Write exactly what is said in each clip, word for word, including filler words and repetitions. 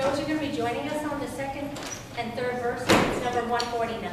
those who are going to be joining us on the second and third verse, it's number one forty-nine.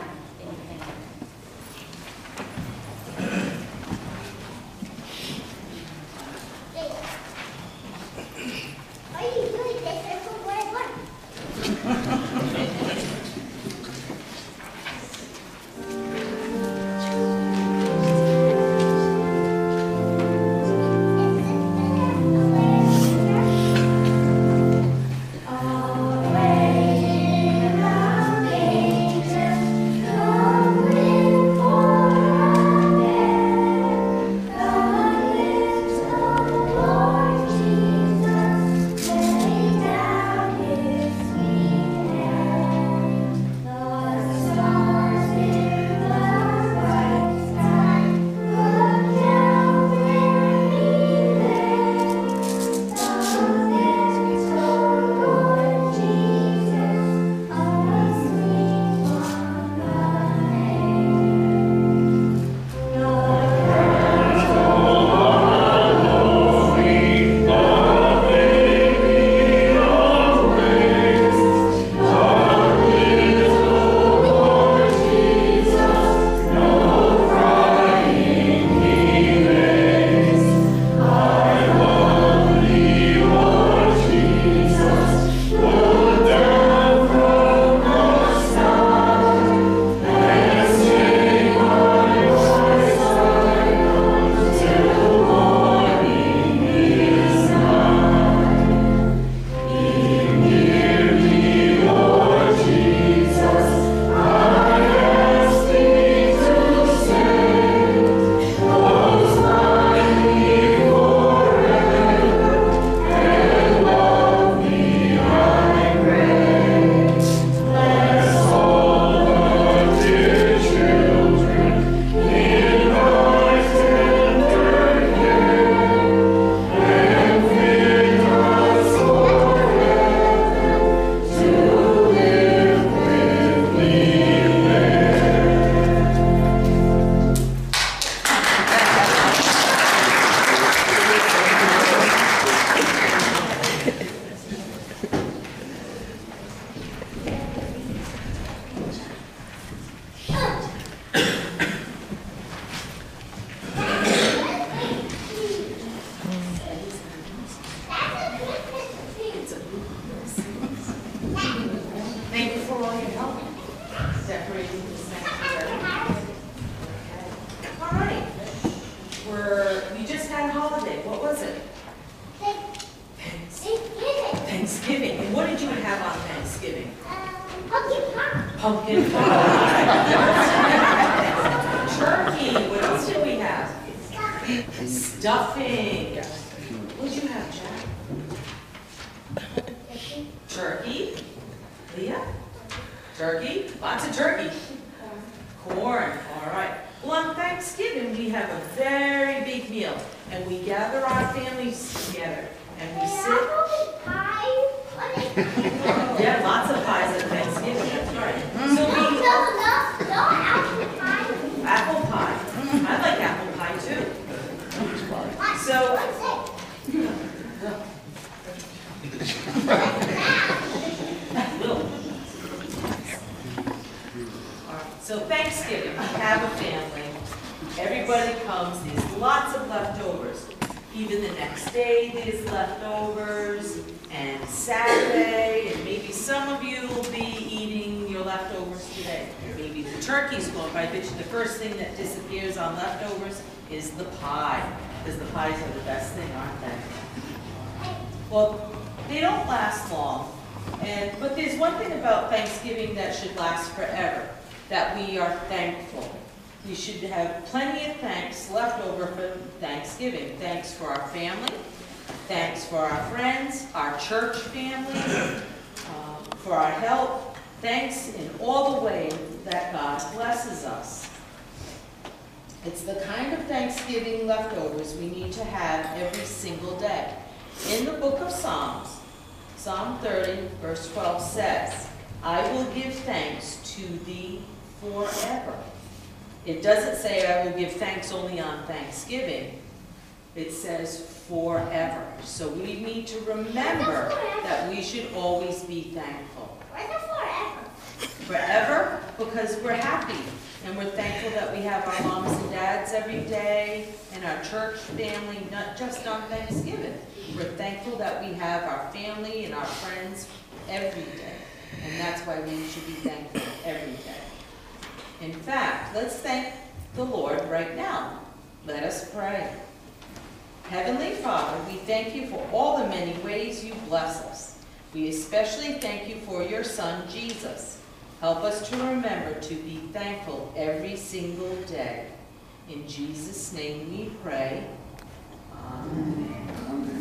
Pumpkin pie. Turkey. What else do we have? Stuffing. What did you have, Jack? Turkey. Leah? Turkey. Lots of turkey. Corn. All right. Well, on Thanksgiving, we have a very big meal, and we gather our families together, and we sit. Yeah, lots of pies at Thanksgiving. That's right. So we. Apple pie. I like apple pie too. So. So Thanksgiving, we have a family. Everybody comes. There's lots of leftovers. Even the next day, there's leftovers. And Saturday, and maybe some of you will be eating your leftovers today. Maybe the turkey's going, but I bet you the first thing that disappears on leftovers is the pie. Because the pies are the best thing, aren't they? Well, they don't last long. And but there's one thing about Thanksgiving that should last forever, that we are thankful. We should have plenty of thanks left over for Thanksgiving. Thanks for our family. Thanks for our friends, our church family, um, for our help. Thanks in all the ways that God blesses us. It's the kind of Thanksgiving leftovers we need to have every single day. In the book of Psalms, Psalm thirty, verse twelve says, I will give thanks to thee forever. It doesn't say I will give thanks only on Thanksgiving. It says forever. So we need to remember that we should always be thankful. Why not forever? Forever, because we're happy. And we're thankful that we have our moms and dads every day, and our church family, not just on Thanksgiving. We're thankful that we have our family and our friends every day. And that's why we should be thankful every day. In fact, let's thank the Lord right now. Let us pray. Heavenly Father, we thank you for all the many ways you bless us. We especially thank you for your Son, Jesus. Help us to remember to be thankful every single day. In Jesus' name we pray. Amen.